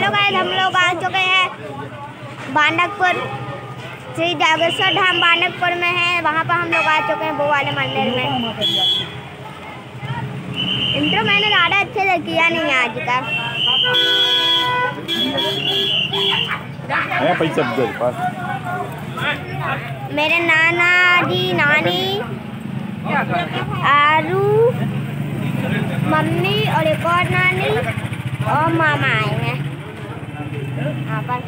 Hello guys, हम लोग आ चुके हैं बांडकपुर। श्री जागेश्वर धाम बांडकपुर में है, वहाँ पर हम लोग आ चुके हैं वो वाले मंदिर में। इंट्रो मैंने ज़्यादा अच्छे से किया नहीं है आज का। मेरे नाना जी, नानी, आरू, मम्मी और एक और नानी और मामा आए हैं यहाँ पर।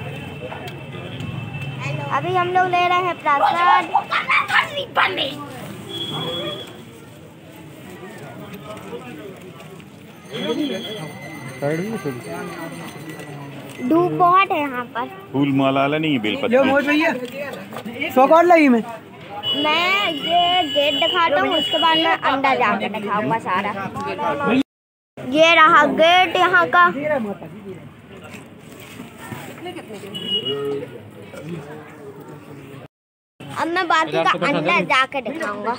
अभी हम लोग ले रहे हैं प्रसाद। धूप बहुत है यहाँ पर। फूल माला नहीं है, बेलपत्र लगी मैं ये गेट दिखाता हूँ, उसके बाद मैं अंदर जाकर दिखाऊंगा सारा। ये रहा गेट यहाँ का। अब मैं बाकी का अंदर जाकर दिखाऊंगा।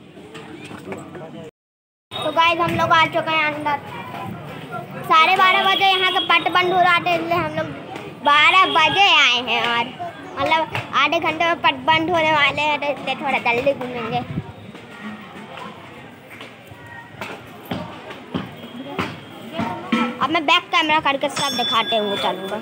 तो गाइस हम लोग आ चुके हैं अंदर। 12:30 बजे यहाँ का पट बंद हो रहा था, इसलिए हम लोग 12 बजे आए हैं और मतलब आधे घंटे में पट बंद होने वाले हैं, तो इसलिए थोड़ा जल्दी घूमेंगे। अब मैं बैक कैमरा करके सब दिखाते हुए चलूँगा।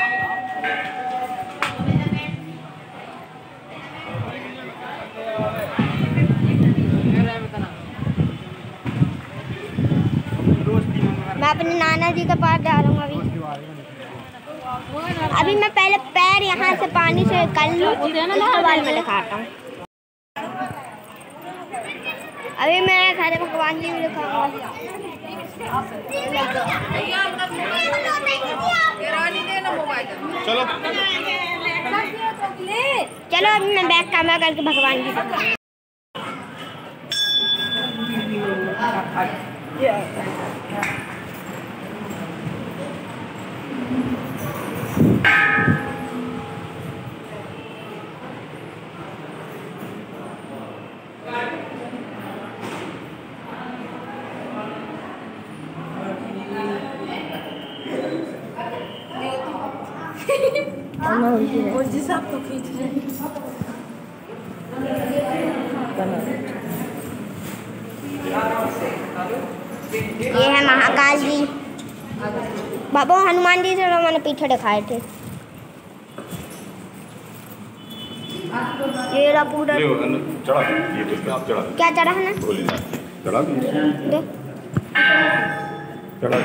मैं अपने नाना जी के पास जा रहा हूँ अभी मैं पहले पैर यहाँ से पानी से कर लूँ, उसके बाद मैं दिखाता हूँ। अभी मैं सारे भगवान जी भी दिखाऊंगा। चलो अभी मैं बैक कैमरा करके भगवान जी दिखाऊंगा। ये है महाकाल जी, बाबा हनुमान जी से मैंने पीछे दिखाए थे। ये रहा पूरा क्या चढ़ा है ना, चढ़ा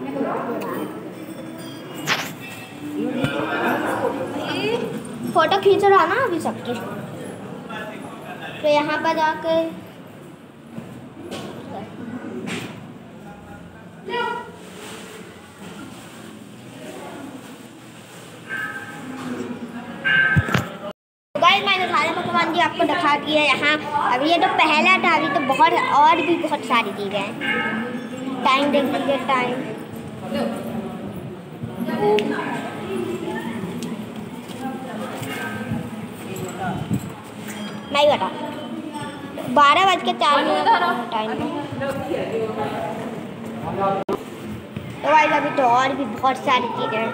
फोटो खींच रहा ना अभी सबकी। तो यहाँ पर जाके मैंने सारे भगवान जी आपको दिखा दिया यहाँ। अभी ये तो पहला था, अभी तो बहुत और भी बहुत सारी चीज़ें हैं। टाइम देख लीजिए, टाइम नहीं बता 12:04 टाइम। तो भाई अभी तो और भी बहुत सारी चीज़ें हैं।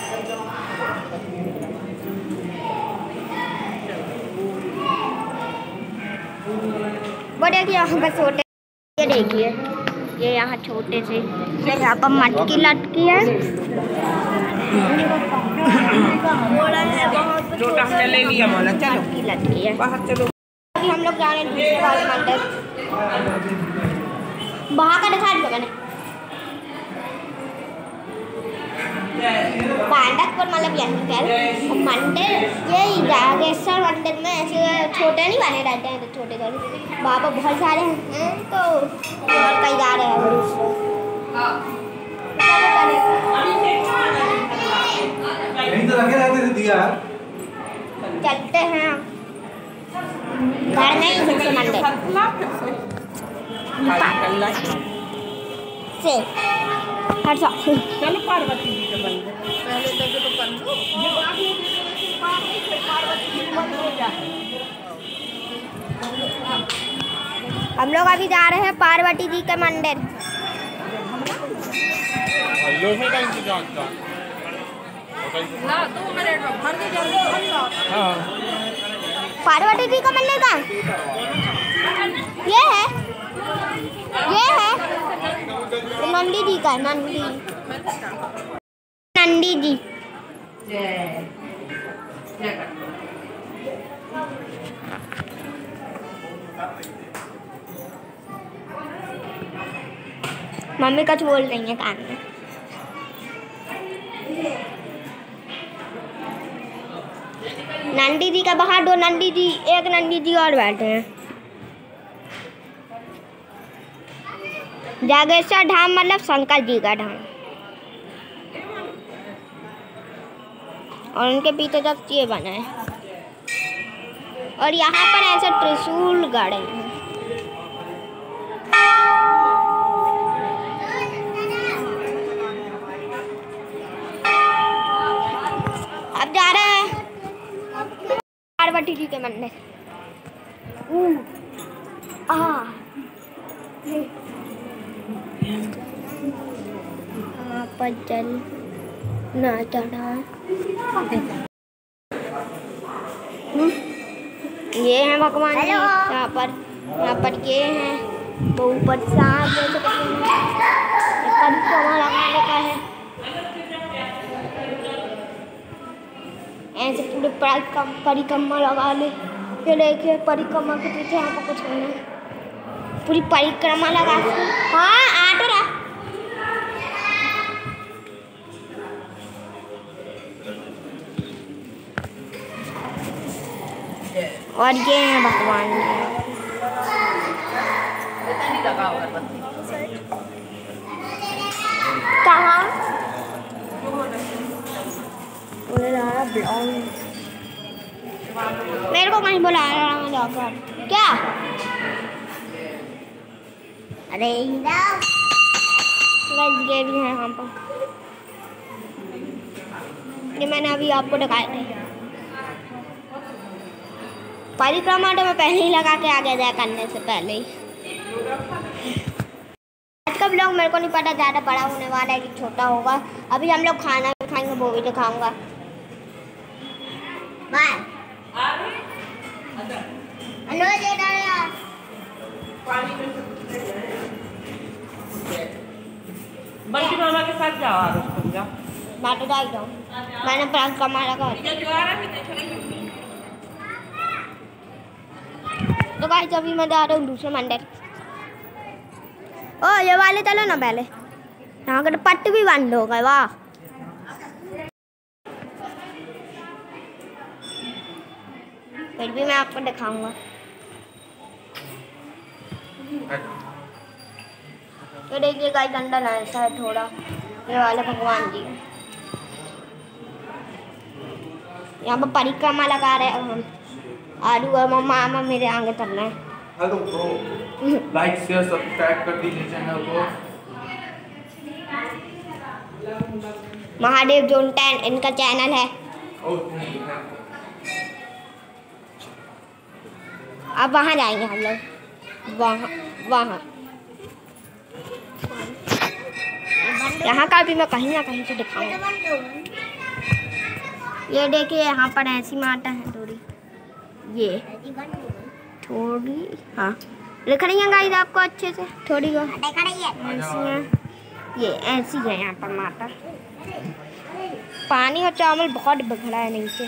वो देखिए यहाँ पर छोटे, ये देखिए ये यहाँ छोटे से, यहाँ पर मटकी लटकी है। ले लिया मौला, चलो मटकी लटकी है बाहर चलो। अभी हम लोग जा रहे हैं दूसरे वाले मंदिर, वहाँ का दिखा दो मैंने। बांडकपुर मतलब यही मंदिर, यही जागेश्वर मंदिर में ऐसे छोटे नहीं बने रहते हैं, तो छोटे छोटे वहाँ पर बहुत सारे हैं। तो और कहीं जा रहे हैं चलते हैं घर नहीं दूसरे मंदिर से। चलो पार्वती जी के मंदिर पहले तक तो कर लो, पार्वती जी मंदिर हो जाए। हम लोग अभी जा रहे हैं पार्वती जी के मंदिर। ला 2 मिनट में भर दे जल्दी भर लो। पार्वती जी का मंदिर कहाँ? ये है नंदी जी का, नंदी जी। मम्मी कुछ बोल रही है कान में। नंदी जी का बाहर 2 नंदी जी, एक नंदी जी और बैठे हैं। जागेश्वर धाम मतलब शंकर जी का धाम, और उनके पीछे जब ये बना है, और यहाँ पर ऐसे त्रिशूल गाड़े हैं। अब जा रहे हैं पार्वती जी के मंदिर। यहाँ पर जल ना चढ़ा। ये है भगवान जी। यहाँ पर ये है वो ऊपर सांप जैसे परिक्रमा लगाने का है। ऐसे पूरे परिक्रमा लगा ले। ये देखिए परिक्रमा के पीछे यहाँ पर कुछ नहीं है, पूरी परिक्रमा लगा। हाँ आटो रहा। और ये है भगवान जी। कहाँ मेरे को कहीं बुला रहा है जाकर क्या? अरे ये भी है यहाँ पर, ये मैंने अभी आपको दिखाए थे। परिक्रमा तो मैं पहले ही लगा के आ गया था करने से पहले ही। आज का ब्लॉग मेरे को नहीं पता ज़्यादा बड़ा होने वाला है कि छोटा होगा। अभी हम लोग खाना भी खाएंगे, वो भी दिखाऊंगा। बल्कि मामा के साथ जाओ मैं तो जाई जाऊँ, मैंने परिक्रमा लगा। तो गाइस अभी मैं जा रहा हूँ दूसरे मंदिर। ओ ये वाले चलो ना पहले, यहाँ का पट्ट भी बंद हो गए। वाह फिर भी मैं आपको दिखाऊंगा। तो देखिए गाइस अंदर ऐसा है थोड़ा, ये वाले भगवान जी यहाँ पर परिक्रमा लगा रहे हैं हम। आलू और मामा मेरे आगे चल रहे हैं। Hello bro, like share subscribe कर दीजिए चैनल को। महादेव जोन 10 इनका चैनल है। अब वहाँ जाएंगे हम लोग, वहाँ यहाँ का भी मैं कहीं ना कहीं से दिखाऊंगा। ये देखिए यहाँ पर ऐसी माता है थोड़ी, ये थोड़ी हाँ दिख रही है गाइस आपको अच्छे से, थोड़ी वो ऐसी है। ये ऐसी है यहाँ पर माता। पानी और चावल बहुत बिगड़ा है नीचे।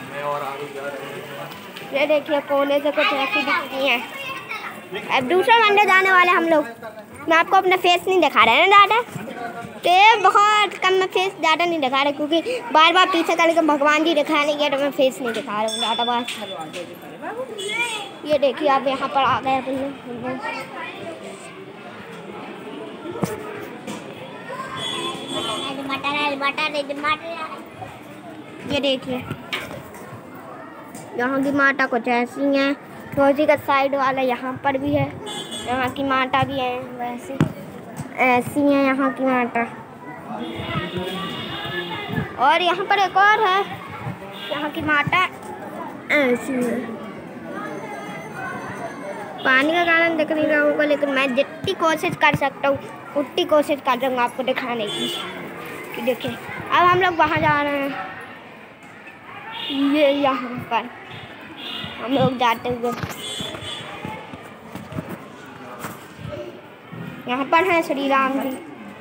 ये देखिए कोने से कुछ ऐसी दिखती है। अब दूसरा मंदिर जाने वाले हम लोग। मैं आपको अपना फेस नहीं दिखा रहे हैं ज़्यादा, तो बहुत कम मैं फेस ज़्यादा नहीं दिखा रहा, क्योंकि बार बार पीछे करके भगवान जी दिखा नहीं गया, तो मैं फेस नहीं दिखा रहा हूँ ज़्यादा बार। ये देखिए आप यहाँ पर आ गए अपन। ये देखिए यहाँ की माता कुछ ऐसी हैं। रोजी का साइड वाला यहाँ पर भी है, यहाँ की माता भी है वैसे ऐसी है यहाँ की माता। और यहाँ पर एक और है, यहाँ की माता ऐसी है। पानी का कारण दिख नहीं रहा होगा, लेकिन मैं जितनी कोशिश कर सकता हूँ उतनी कोशिश कर दूँगा आपको दिखाने की। कि देखिए अब हम लोग वहाँ जा रहे हैं, ये यहाँ पर हम लोग जाते हुए। यहाँ पर है श्री राम जी,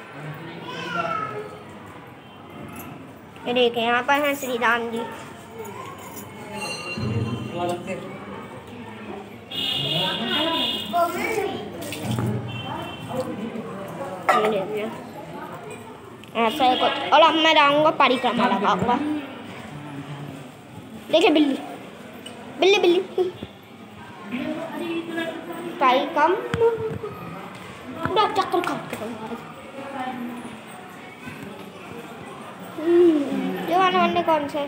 ये देखें यहाँ पर है श्री राम जी। ये देखिए ऐसा है कुछ। और अब मैं जाऊँगा परिक्रमा लगाऊंगा। देखिए बिल्ली बिल्ली बिल्ली परिक्रम पूरा चक्कर काट के ये वाले कौन से?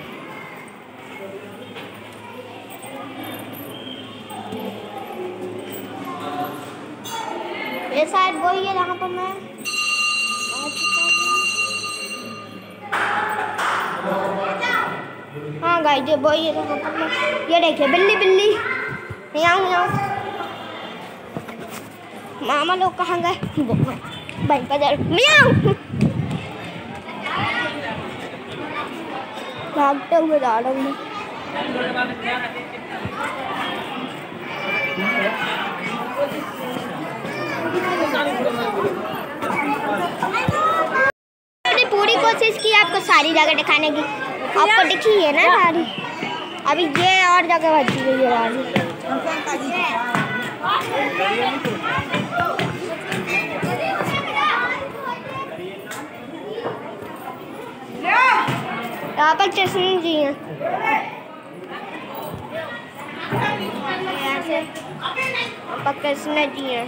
ये शायद वही है जहाँ पर मैं आ चुका हूँ। हाँ गाइस ये वही है जहाँ पर मैं, ये देखिए बिल्ली बिल्ली यहाँ मामा लोग कहाँ गए? भाई बदल मियाऊ भागते हुए जा रहा हूँ। मैंने पूरी कोशिश की आपको सारी जगह दिखाने की, आपको दिखी है ना सारी। अभी ये और जगह बची हुई है सारी। यहाँ पर कृष्ण जी हैं, यहाँ पर कृष्ण जी हैं।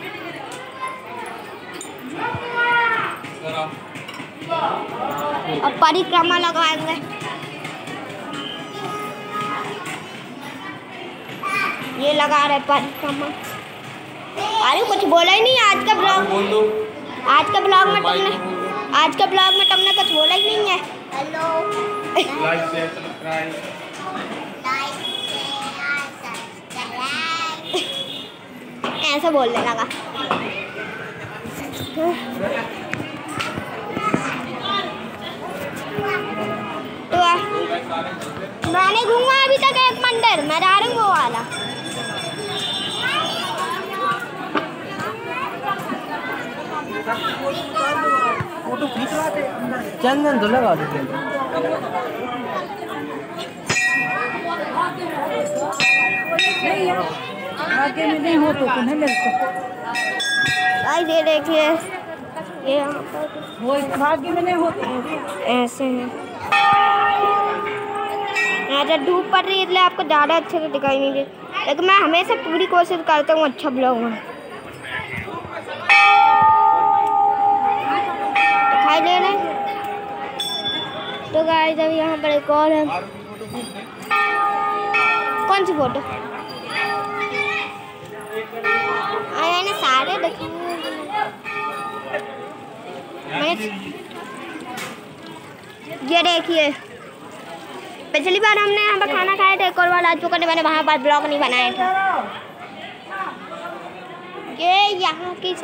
अब परिक्रमा लगवाएंगे। ये लगा रहे परिक्रमा। अरे कुछ बोला ही नहीं आज का ब्लॉग में तुमने कुछ बोला ही नहीं है। Hello like share subscribe. ऐसा बोलने लगा। तो मैंने घूमा अभी तक एक मंदिर, मैं जा रही हूँ वो वाला। फोटो खींचवाते चंदन तो लगा देते। आगे में नहीं हो तो नहीं मिलता। ये देखिए ये यहाँ पर वो भाग्य में नहीं होता ऐसे है। यहाँ जब धूप पड़ रही है इसलिए आपको ज़्यादा अच्छे से दिखाई नहीं दे, लेकिन मैं हमेशा पूरी कोशिश करता हूँ अच्छा ब्लॉग में दिखाई दे रहे। तो गाइस अभी यहाँ पर एक और है। कौन सी फोटो? मैंने सारे देखे। ये देखिए पिछली बार हमने यहाँ पर खाना खाया था, एक और बार आ चुका है, मैंने वहाँ पर ब्लॉग नहीं बनाया था। ये यहाँ की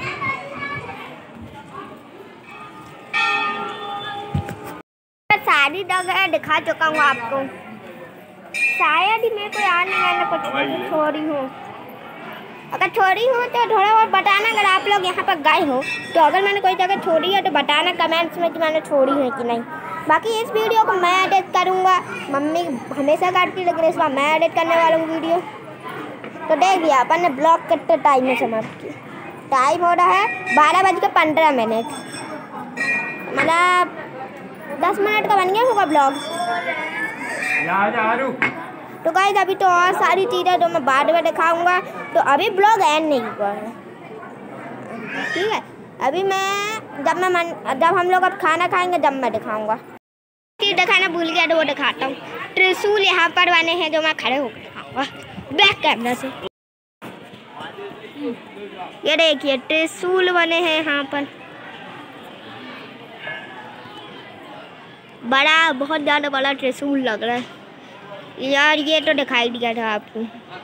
सारी जगह दिखा चुका हूँ आपको। शायद ही मेरे को याद नहीं आना कुछ छोड़ी हूँ। अगर छोड़ी हूँ तो थोड़ा बहुत बताना। अगर आप लोग यहाँ पर गए हो तो अगर मैंने कोई जगह छोड़ी है तो बताना कमेंट्स में कि मैंने छोड़ी है कि नहीं। बाकी इस वीडियो को मैं एडिट करूँगा, मम्मी हमेशा काटती लेकिन इस बार मैं एडिट करने वाला हूँ वीडियो। तो देख लिया अपन ने ब्लॉग कितने टाइम में समाप्त किया। टाइम हो रहा है 12:15। मतलब 10 मिनट का बन गया होगा ब्लॉग। तो गाइस अभी तो और सारी चीज़ें जो मैं बाद में दिखाऊंगा, तो अभी ब्लॉग एंड नहीं हुआ है, ठीक है। अभी मैं जब हम लोग अब खाना खाएंगे जब मैं दिखाऊंगा। चीज़ दिखाना भूल गया तो वो दिखाता हूँ। त्रिशूल यहाँ पर बने हैं जो मैं खड़े होकर दिखाऊंगा बैक कैमरा से। ये देखिए त्रिशूल बने हैं यहाँ पर, बड़ा बहुत ज़्यादा बड़ा त्रिशूल लग रहा है यार। ये तो दिखाई दिया था आपको।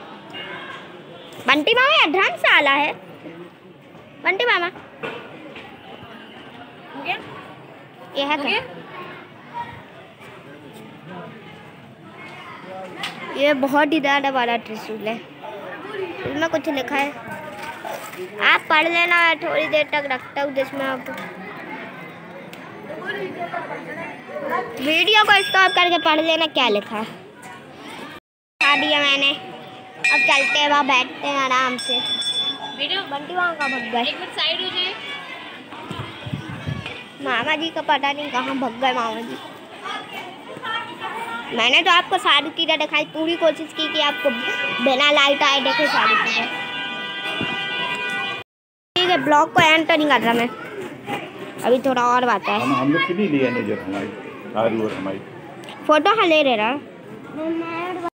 बंटी मामा या धर्मशाला है? बंटी मामा ये है क्या? ये बहुत ही ज़्यादा बड़ा त्रिशूल है, इसमें कुछ लिखा है। आप पढ़ लेना, थोड़ी देर तक रखता हूँ जिसमें आप वीडियो को स्टॉप करके पढ़ लेना क्या लिखा है। खा दिया मैंने, अब चलते हैं, वहाँ बैठते हैं आराम से। वीडियो बंटी वहाँ का भग गए, एक मिनट साइड हो जाए। मामा जी का पता नहीं कहाँ भग गए मामा जी। मैंने तो आपको सारी चीज़ें दिखाई, पूरी कोशिश की कि आपको बिना लाइट आए देखे सारी चीज़ें। ठीक है, ब्लॉग को एंड तो नहीं कर रहा मैं, अभी थोड़ा और बात है। हम लोग के लिए लिया नजर हमारी और हमारी फोटो हाँ ले रहा